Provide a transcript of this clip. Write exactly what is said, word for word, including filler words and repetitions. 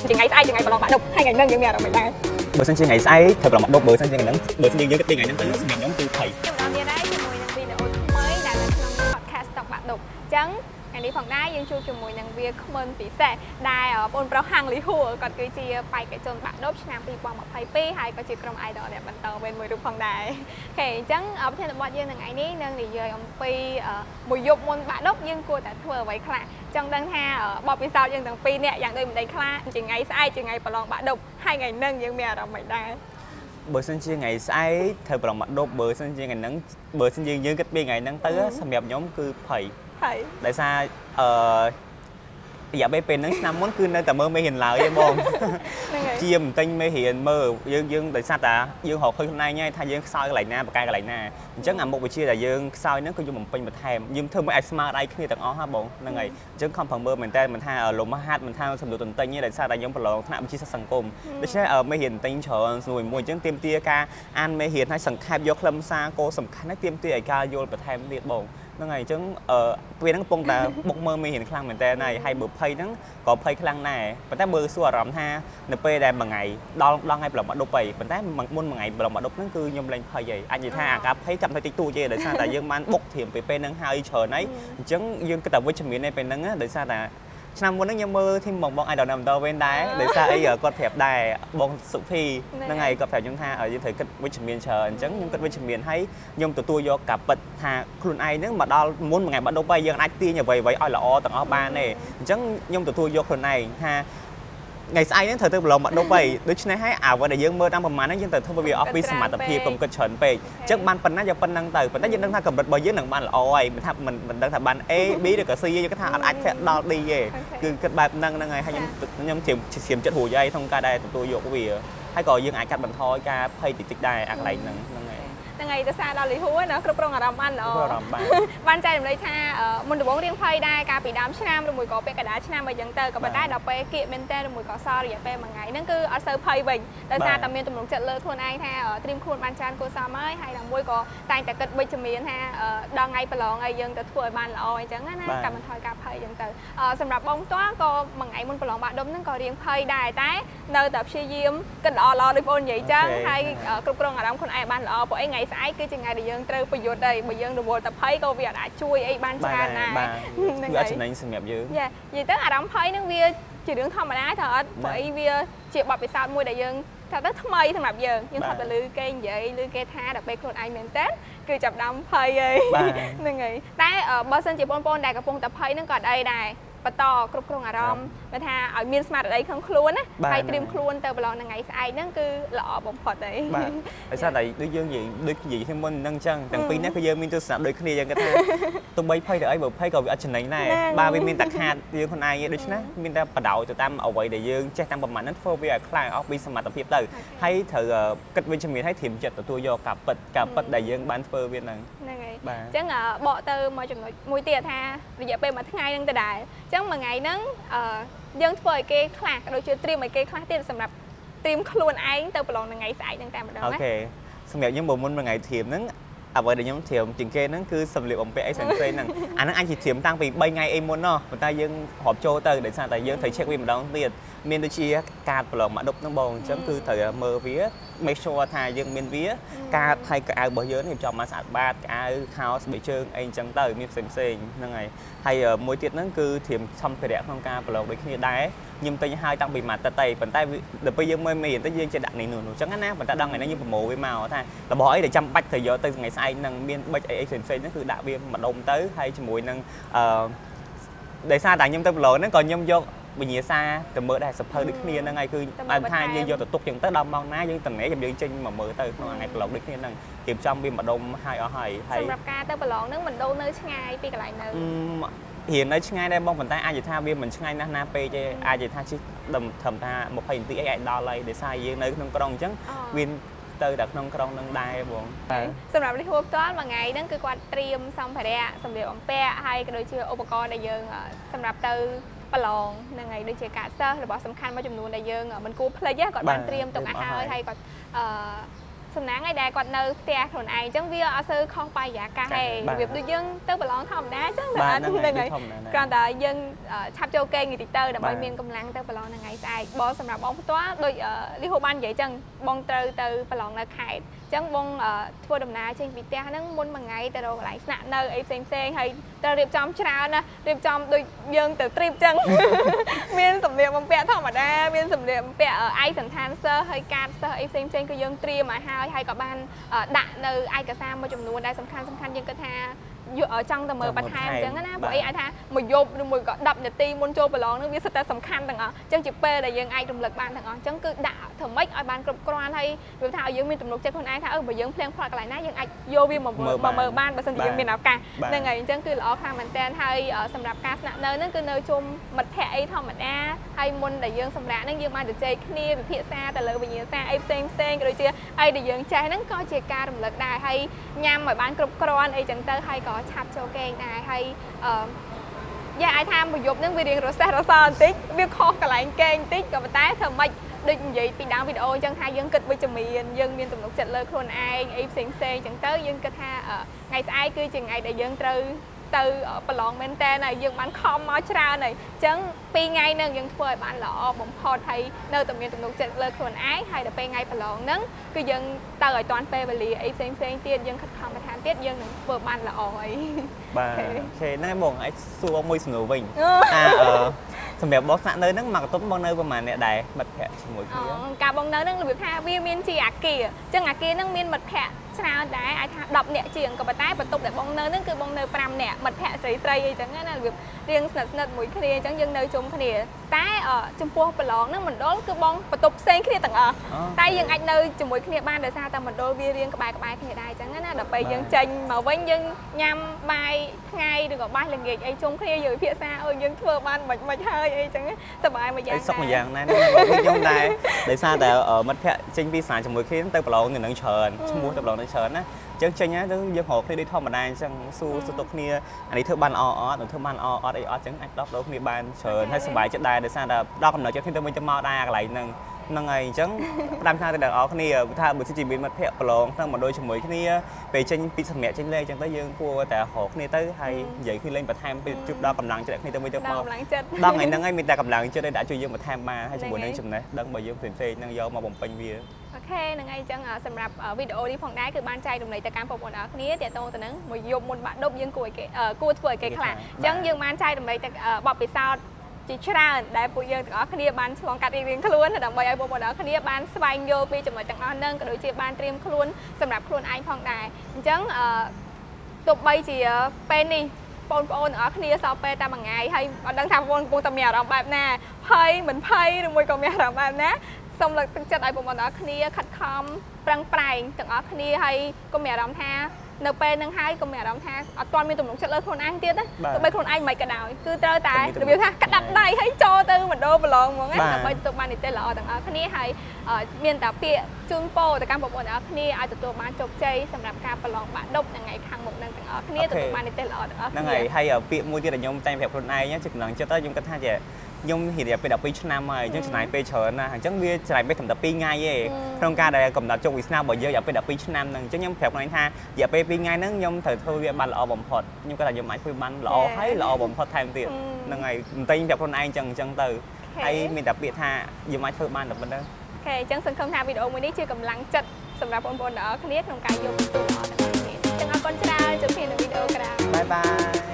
ជាថ្ងៃស្អែកជាថ្ងៃប្រឡងបាក់ឌុបហើយថ្ងៃហ្នឹងយើងមានអារម្មណ៍មិនដែរបើសិនជាថ្ងៃស្អែកធ្វើប្រឡងបាក់ឌុបបើសិនជាថ្ងៃហ្នឹងបើសិនជាយើងគិតពីថ្ងៃហ្នឹងទៅសម្រាប់ខ្ញុំគឺភ័យខ្ញុំអត់មានដែរជាមួយនឹងវីដេអូថ្មីដែលនៅក្នុង podcast តបាក់ឌុបអញ្ចឹងថ្ងៃនេះផងដែរយើងជួបជាមួយនឹងវាគ្មិនពិសេសដែលបងប្រុសហាងលីហួរគាត់គឺជាបេក្ខជនបាក់ឌុបឆ្នាំពីរពាន់ម្ភៃពីរហើយក៏ជាក្រុម idol អ្នកបន្តវេនមួយរូបផងដែរអូខេអញ្ចឹងប្រធានបទយើងនៅថ្ងៃនេះនឹងនិយាយអំពីមួយយប់មុនបាក់ឌុបយើងគួរតែធ្វើអ្វីខ្លះចង់ដឹងថាបបពិសោធន៍យើងទាំងពីរនាក់យ៉ាងដូចម្ដេចខ្លះជាថ្ងៃស្អែកជាថ្ងៃប្រឡងបាក់ឌុបហើយថ្ងៃហ្នឹងយើងមានអារម្មណ៍មិនដែរបើសិនជាថ្ងៃស្អែកធ្វើប្រឡងបាក់ឌុបបើសិនជាថ្ងៃហ្នឹងបើសិនជាយើងគិតពីថ្ងៃហ្នឹងទៅសម្រាប់ខ្ញុំគឺភ័យភ័យដោយសារអឺរយៈពេលពេលហ្នឹងឆ្នាំមុនគឺនៅតែមើលមេរៀនឡើយទេបងជាមិនទិញមេរៀនមើលយើងយើងដោយសារតែយើងរកឃើញខ្លួនឯងហើយថាយើងខ្សោយកន្លែងណាបកកែកន្លែងណាអញ្ចឹងអាមុខវិជ្ជាដែលយើងខ្សោយហ្នឹងគឺយើងបំពេញបន្ថែមយើងធ្វើមិនឲ្យស្មើដៃគ្នាទាំងអស់ហ่าបងហ្នឹងហើយអញ្ចឹងខំប្រឹងមើលមែនតើមិនថាលំហាត់មិនថាសំណួរទន្ទិញទេដោយសារតែយើងប្រឡងថ្នាក់វិជ្ជាសាស្ត្រសង្គមដូច្នេះមេរៀនទន្ទិញច្រើនស្នួយមួយអញ្ចឹងទាមទារការអានមេរៀនឲ្យសង្ខេបយកខ្លឹមសារគោលសំខាន់ឲ្យទាមទារឲ្យការយល់បន្ថែមទៀតបងហ្នឹងហើយអញ្ចឹងអឺពេលហ្នឹងកំពុងតែបុកមើលមេរៀនខ្លាំងមែនតើហើយហើយបើភ័យហ្នឹងក៏ភ័យខ្លាំងដែរប៉ុន្តែមើលសួរអារម្មណ៍ថានៅពេលដែលមួយថ្ងៃដល់ដល់ថ្ងៃប្រឡងបាក់ឌុបហើយប៉ុន្តែមុនមួយថ្ងៃប្រឡងបាក់ឌុបហ្នឹងគឺខ្ញុំលែងភ័យហើយអាចនិយាយថាអាការភ័យកាត់ទៅតិចតួចទេដោយសារតែយើងបានបុកធៀមពេលពេលហ្នឹងហើយច្រើនហើយអញ្ចឹងយើងគិតតែវិជ្ជមានឯពេលហ្នឹងដោយសារតែឆ្នាំមុនហ្នឹងខ្ញុំមើលធីមបងបង idol ណាំតវិញដែរដោយសារអីគាត់ប្រាប់ដែរបងសុភីហ្នឹងហើយគាត់ប្រាប់ខ្ញុំថាយើងត្រូវគិតវិជ្ជមានច្រើនអញ្ចឹងខ្ញុំគិតវិជ្ជមានហើយខ្ញុំទទួលយកការពិតថាខ្លួនឯងហ្នឹងមកដល់មុនមួយថ្ងៃបាក់ឌុបហើយយើងអាចទាញអ្វីអ្វីឲ្យល្អទាំងអស់បានទេអញ្ចឹងខ្ញុំទទួលយកខ្លួនឯងថាថ្ងៃស្អែកហ្នឹងត្រូវទៅប្រឡងបាក់ឌុបហើយដូច្នេះហើយអ្វីដែលយើងមើលតាមប្រមាណហ្នឹងយើងត្រូវធ្វើវាអស់ពីសមត្ថភាពកុំគិតច្រើនពេកអញ្ចឹងបានប៉ុណ្ណាយកប៉ុណ្ណឹងទៅប៉ុន្តែយើងដឹងថាកម្រិតរបស់យើងនឹងបានល្អហើយមិនថាមិនមិនដឹងថាបាន A B ឬក៏ C យើងគិតថាអត់អាចធ្លាក់ដល់ D ទេគឺគិតបែបហ្នឹងហ្នឹងហើយហើយខ្ញុំខ្ញុំជ្រាមជ្រាមចិត្តរួចហើយក្នុងការដែលទទួលយកវាហើយក៏យើងអាចកាត់បន្ថយការភ័យតិចតិចដែរអាកន្លែងហ្នឹងហ្នឹងហើយថ្ងៃទៅសារដល់លីហួរណាគ្រប់គ្រងអារម្មណ៍បានល្អបានចែករំលែកថាមុនដំបូងរៀងភ័យដែរកាលពីដើមឆ្នាំឬមួយក៏ពាក់កណ្ដាលឆ្នាំអីចឹងទៅក៏ប៉ុន្តែដល់ពេលគៀកមែនតើឬមួយក៏សល់រយៈពេលមួយថ្ងៃហ្នឹងគឺអត់សូវភ័យវិញដោយសារតែមានទំនុកចិត្តលើខ្លួនឯងថាត្រៀមខ្លួនបានច្រើនគួរសមហើយហើយដល់មួយក៏តែងតែគិតវិជ្ជមានថាដល់ថ្ងៃប្រឡងអីយើងទៅធ្វើឲ្យបានល្អអញ្ចឹងណាកាត់បន្ថយការភ័យចឹងទៅសម្រាប់បងផ្ទាល់ក៏មួយថ្ងៃមុនប្រឡងបាក់ឌុបហ្នឹងក៏រៀងភ័យដែរតែនៅតែព្យាយាមគិតល្អល្អដូចបងនិយាយចឹងហើយគ្រប់គ្រងអារម្មណ៍ខ្លួនឯងបានល្អព្រោះអីថ្ងៃស្អែកគឺជាថ្ងៃដែលយើងត្រូវប្រយុទ្ធដែរបើយើងរវល់តែភ័យក៏វាអាចជួយអីបានច្រើនដែរហ្នឹងហើយចំណេញសម្រាប់យើងយ៉ានិយាយទៅអារម្មណ៍ភ័យហ្នឹងវាជារឿងធម្មតាថាអត់ព្រោះអីវាជាបទពិសោធន៍មួយដែលយើងថាទៅថ្មីសម្រាប់យើងយើងថាទៅលឺគេនិយាយលឺគេថាដល់ពេលខ្លួនឯងមែនតើគឺចាប់ដើមភ័យហើយហ្នឹងហើយតែបើសិនជាបងប្អូនដែលកំពុងតែភ័យហ្នឹងក៏អត់អីដែរបន្តគ្រប់គ្រងអារម្មណ៍បើថាឲ្យមានស្មារតីក្នុងខ្លួនណាហើយត្រៀមខ្លួនទៅប្រឡងថ្ងៃស្អែកហ្នឹងគឺល្អបំផុតហើយបាទដោយសារតែដូចយើងនិយាយដូចនិយាយគ្នាមុនហ្នឹងអញ្ចឹងទាំងពីរនេះគឺយើងមានទស្សនៈដូចគ្នាយ៉ាងគេថាទោះបីភ័យទៅអីបើភ័យក៏វាអត់ចំណេញដែរបាទវាមានតែខាតយើងខ្លួនឯងដូច្នេះមានតែបដោទៅតាមអ្វីដែលយើងចេះតាមប្រមាណហ្នឹងធ្វើវាឲ្យខ្លាំងអស់ពីសមត្ថភាពទៅហើយត្រូវគិតវិជ្ជមានហើយត្រៀមចិត្តទទួលយកការពិតការពិតដែលយើងបានធ្វើវាហ្នឹងហ្នឹងហើយអញ្ចឹងបកទៅមកចំណុចមួយទៀតថារយៈពេលមួយថ្ងៃហ្នឹងទៅដែរអញ្ចឹងមួយថ្ងៃហ្នឹងអឺយើងធ្វើឲ្យគេខ្លះដូចជាត្រៀមឲ្យគេខ្លះទៀតសម្រាប់ត្រៀមខ្លួនឯងទៅប្រឡងថ្ងៃស្អែកហ្នឹងតែម្ដងណាអូខេសម្រាប់ខ្ញុំមុនមួយថ្ងៃត្រៀមហ្នឹងអ្វីដែលខ្ញុំត្រៀមជាងគេហ្នឹងគឺសម្លៀកបំពាក់អីផ្សេងៗហ្នឹងអាហ្នឹងអាចត្រៀមតាំងពីបីថ្ងៃអីមុនណោះប៉ុន្តែយើងរាប់ចូលទៅដោយសារតែយើងត្រូវ check វាម្ដងទៀតមានដូចជាកាតប្រឡងមកដប់ហ្នឹងបងអញ្ចឹងគឺត្រូវមើលវា make sure ថាយើងមានវាកាតហើយកៅអៅរបស់យើងនេះចំមកស្អាតបាតកៅអៅខោស្បែកជើងអីអញ្ចឹងទៅមានផ្សេងផ្សេងហ្នឹងហើយហើយមួយទៀតហ្នឹងគឺត្រៀមសម្ភារៈក្នុងការប្រឡងដូចគ្នាដែរខ្ញុំទិញឲ្យតាំងពីមួយទឹកតែប៉ុន្តែដល់ពេលយើងមើលមេរៀនទៅយើងចេះដាក់នេះនោះអញ្ចឹងណាប៉ុន្តែដល់ថ្ងៃនេះយើងប្រមូលវាមកថារបស់អីដែលចាំបាច់ត្រូវយកទៅថ្ងៃស្អែកហ្នឹងមានប៊ិចអីអីផ្សេងផ្សេងហ្នឹងគឺដាក់វាម្ដុំទៅហើយជាមួយនឹងអឺដោយសារតែខ្ញុំទៅប្រឡងហ្នឹងក៏ខ្ញុំយកវិញ្ញាសាទៅមើលដែរសភៅដូចគ្នាហ្នឹងហើយគឺបានថាយើងយកទៅទុកចឹងទៅដល់ម៉ោងណាយើងតំណែងយើងចេញមកមើលទៅក្នុងថ្ងៃប្រឡងដូចគ្នាហ្នឹងគេចំវាម្ដុំឲ្យអស់ហើយហើយសម្រាប់ការទៅប្រឡងហ្នឹងមិនដូរនៅឆ្ងាយពីកន្លែងនៅរៀននៅឆ្ងាយដែរបងប៉ុន្តែអាចនិយាយថាវាមិនឆ្ងាយណាស់ណាពេកទេអាចនិយាយថាជិះដល់ធម្មតាยี่สิบនាទីអីអាចដល់ហើយដោយសារយើងនៅក្នុងក្រុងអញ្ចឹងវាទៅតែក្នុងក្រុងនឹងដែរបងសម្រាប់លីហួរផ្ទាល់មួយថ្ងៃហ្នឹងគឺគាត់ត្រៀមសម្ភារៈសម្លៀកបំពាក់ហើយក៏ដូចជាឧបករណ៍ដែលយើងសម្រាប់ទៅប្រឡងហ្នឹងហើយដូចជាកាកសិស្សរបស់សំខាន់មួយចំនួនដែលយើងមិនគួរភ្លេចគាត់បានត្រៀមទុកឲ្យហើយហើយគាត់អឺសំណាងឯដែរគាត់នៅផ្ទះខ្លួនឯងអញ្ចឹងវាអត់សូវខុសបាយយ៉ាកាសទេរបៀបដូចយើងទៅប្រឡងធម្មតាអញ្ចឹងតែអត់ហ្នឹងហើយគ្រាន់តែយើងឆាប់ចូលគេងតិចទៅដើម្បីមានកម្លាំងទៅប្រឡងថ្ងៃស្អែកបងសម្រាប់បងផ្ទាល់ដូចលីហូបាននិយាយអញ្ចឹងបងត្រូវទៅប្រឡងនៅខេត្តអញ្ចឹងបងធ្វើដំណើរចេញពីផ្ទះហ្នឹងមុនមួយថ្ងៃទៅរកកន្លែងស្នាក់នៅអីផ្សេងផ្សេងហើយត្រូវរៀបចំច្រើនណារៀបចំដូចយើងទៅទ្រីបអញ្ចឹងមានសម្លៀកបំពាក់ធម្មតាមានសម្លៀកបំពាក់ឯកសណ្ឋានសិស្សហើយកាតសិស្សអីផ្សេងផ្សេងគឺយើងត្រៀមមកហើយហើយក៏បានដាក់នៅឯកសារមួយចំនួនដែលសំខាន់សំខាន់យើងគិតថាចង់ទៅមើលបន្ថែមអញ្ចឹងណាព្រោះអីអាចថាមួយយប់ឬមួយក៏ដប់នាទីមុនចូលប្រឡងនឹងវាសិតតែសំខាន់ទាំងអស់អញ្ចឹងជាពេលដែលយើងអាចរំលឹកបានទាំងអស់អញ្ចឹងគឺដាក់ធ្វើម៉េចឲ្យបានគ្រប់គ្រាន់ហើយវាថាឲ្យយើងមានទំនុកចិត្តខ្លួនឯងថាអឺបើយើងភ្លៀងផ្លាត់កន្លែងណាយើងអាចយកវាមកមើលបានបើមិនជាយើងមានឱកាសហ្នឹងហើយអញ្ចឹងគឺល្អខ្លាំងមែនតើហើយសម្រាប់ការស្នាក់នៅហ្នឹងគឺនៅជុំមិត្តភ័ក្តិអីធម្មតាហើយមុនដែលយើងសម្រាប់ហ្នឹងយើងបានជជែកគ្នាវិភាសាទៅលើវិញ្ញាសាអីផ្សេងផ្សេងក៏ដូចជាអីដែលយើងចេះហ្នឹងក៏ជាការរំលឹកដែរហើយញ៉ាំឲ្យបានគ្រប់គ្រាន់អីចឹងទៅហើយក៏ឆាប់ចូលគេងដែរហើយអឺយ៉ាអាចថាមួយយប់ហ្នឹងវារៀងរសេះរសល់បន្តិចវាខុសកន្លែងគេងបន្តិចក៏ប៉ុន្តែធ្វើម៉េចដូចនិយាយពីដើមវីដេអូអញ្ចឹងថាយើងគិតវិជ្ជមានយើងមានទំនុកចិត្តលើខ្លួនឯងអីផ្សេងផ្សេងអញ្ចឹងទៅយើងគិតថាថ្ងៃស្អែកគឺជាថ្ងៃដែលយើងត្រូវទៅប្រឡងមែនតើហើយយើងបានខំមកច្រើនហើយអញ្ចឹងពីរថ្ងៃហ្នឹងយើងធ្វើឲ្យបានល្អបំផុតហើយនៅតែមានទំនុកចិត្តលើខ្លួនឯងហើយដល់ពេលថ្ងៃប្រឡងហ្នឹងគឺយើងទៅឲ្យតាន់ពេលវេលាអីផ្សេងផ្សេងទៀតយើងខិតខំបន្ថែមទៀតយើងនឹងធ្វើបានល្អអីបាទអូខេហ្នឹងបងអាចសួរមួយសំណួរវិញថាអឺសម្រាប់បងស្នាក់នៅហ្នឹងមកកតុំបងនៅប្រហែលអ្នកដែរមិត្តភ័ក្តិជាមួយគ្នាការបងនៅហ្នឹងរបៀបថាវាមានជាអាគារអញ្ចឹងអាគារហ្នឹងមានមិត្តភ័ក្តិច្រើនដែរអាចថាដប់នាក់ជាងក៏ប៉ុន្តែបន្ទប់ដែលបងនៅហ្នឹងគឺបងនៅប្រាំនាក់មិត្តភ័ក្តិស្រីស្រីអីចឹងណារបៀបរៀងស្និទ្ធស្និទ្ធមួយគ្នាអញ្ចឹងយើងនៅជុំគ្នាតែចំពោះប្រឡងហ្នឹងមណ្ឌលគឺបងបន្ទប់ផ្សេងគ្នាទាំងអស់តែយើងអាចនៅជាមួយគ្នាបានដោយសារតែមណ្ឌលវារៀងក្បែរក្បែរគ្នាដែរអញ្ចឹងណាដល់ពេលយើងចេញមកវិញយើងញ៉ាំបាយថ្ងៃឬក៏បាយល្ងាចអីជុំគ្នាយើងពិភាក្សាអើយើងធ្វើបានមិនមិនហើយអីចឹងសប្បាយមួយយ៉ាងដែរសុខមួយយ៉ាងដែរខ្ញុំដែរដោយសារតែមិត្តភ័ក្តិចេញពីសាជាមួយគ្នាទៅប្រឡងនឹងច្រើនឈ្មោះទៅប្រឡងនឹងច្រើនណាចឹងចេញណាទៅយើងរកគ្នាដូចធម្មតាអញ្ចឹងសួរសួរទុកគ្នាអានេះធ្វើបានល្អអត់នឹងធ្វើបានល្អអត់អីអត់ចឹងអាចដោះដូរគ្នាបានច្រើនហើយសប្បាយចិត្តដែរដោយសារតែដល់កំណត់ចិត្តគ្នាទៅវិញទៅមកដែរកន្លែងហ្នឹងហ្នឹងហើយអញ្ចឹងផ្ដាំថាទៅដល់អស់គ្នាថាបើសិនជាមានមិត្តភ័ក្តិប្រឡងក្នុងមកដូចជាមួយគ្នាពេលចេញពីសម្រាប់ចេញលេងអញ្ចឹងទៅយើងគួរតែរកគ្នាទៅហើយនិយាយគ្នាលេងបន្ថែមពេលជួបដល់កម្លាំងចិត្តគ្នាទៅវិញទៅមកដល់ថ្ងៃហ្នឹងហើយមានតែកម្លាំងចិត្តដែលជួយយើងបន្ថែមបានហើយជាមួយនឹងចំណេះដឹងរបស់យើងផ្សេងៗហ្នឹងយកមកបំពេញវាអូខេហ្នឹងហើយអញ្ចឹងសម្រាប់វីដេអូនេះផងដែរគឺបានចែករំលែកទៅកាន់បងប្អូនអរគ្នាទាក់ទងទៅនឹងមួយយប់មុនបាក់ឌុបយើងគួរឲ្យគេគួរធ្វើឲ្យគេខ្លាចអញ្ចឹងយើងបានចែករំលែកទៅបទពិសោធន៍ជាច្រើនដែលពួកយើងទាំងអស់គ្នាបានឆ្លងកាត់រៀងៗខ្លួនដើម្បីឲ្យបងប្អូនទាំងអស់គ្នាបានស្វែងយល់ពីចំណុចទាំងអស់ហ្នឹងក៏ដូចជាបានត្រៀមខ្លួនសម្រាប់ខ្លួនឯងផងដែរអញ្ចឹងអឺទោះបីជាពេលនេះបងប្អូនទាំងអស់គ្នាសល់ពេលតែមួយថ្ងៃហើយអត់ដឹងថាបងប្អូនកំពុងតែមានអារម្មណ៍បែបណាភ័យមិនភ័យឬមួយក៏មានអារម្មណ៍បែបណាសូមលើកទឹកចិត្តឲ្យបងប្អូនទាំងអស់គ្នាខិតខំប្រឹងប្រែងទាំងអស់គ្នាហើយកុំមានអារម្មណ៍ថានៅពេលហ្នឹងហើយកុំមានអារម្មណ៍ថាអត់ទាន់មានទំនុកចិត្តលើខ្លួនឯងទៀតណាទោះបីខ្លួនឯងមិនក៏ដោយគឺត្រូវតែរបៀបថាក្តាប់ដៃហើយចូលទៅមណ្ឌលប្រឡងហ្មងណាដើម្បីទទួលបាននីតិល្អទាំងអស់គ្នាហើយមានតែពាក្យជូនពរទៅកាន់បងប្អូនទាំងអស់គ្នាឲ្យទទួលបានជោគជ័យសម្រាប់ការប្រឡងបាក់ឌុបថ្ងៃខាងមុខនឹងទាំងអស់គ្នាទទួលបាននីតិល្អទាំងអស់គ្នាហ្នឹងហើយហើយពាក្យមួយទៀតដែលខ្ញុំតែងប្រាប់ខ្លួនឯងជាកម្លាំងចិត្តទៅខ្ញុំគិតថាជាខ្ញុំហ៊ានរយៈពេលដប់ពីរឆ្នាំហើយអញ្ចឹងចំណាយពេលច្រើនណាស់អញ្ចឹងវាចំណាយពេលត្រឹមតែពីរថ្ងៃទេក្នុងការដែលកំណត់ជោគវាសនារបស់យើងរយៈពេលដប់ពីរឆ្នាំហ្នឹងអញ្ចឹងខ្ញុំប្រាប់ខ្លួនឯងថារយៈពេលពីរថ្ងៃហ្នឹងខ្ញុំត្រូវធ្វើវាបានល្អបំផុតខ្ញុំគាត់ថាខ្ញុំអាចធ្វើបានល្អហើយល្អបំផុតថែមទៀតហ្នឹងហើយមិនតែប្រាប់ខ្លួនឯងអញ្ចឹងអញ្ចឹងទៅហើយមានតែពាក្យថាយើងអាចធ្វើបានតែប៉ុណ្្នឹងអូខេអញ្ចឹងសង្ឃឹមថាវីដេអូមួយនេះជាកម្លាំងចិត្តសម្រាប់បងប្អូនទាំងអស់គ្នាក្នុងការយកទទួលល្អទាំងអស់គ្នាអញ្ចឹងអរគុណច្រើនជួបគ្នានៅវីដេអូក្រោយបាយបាយ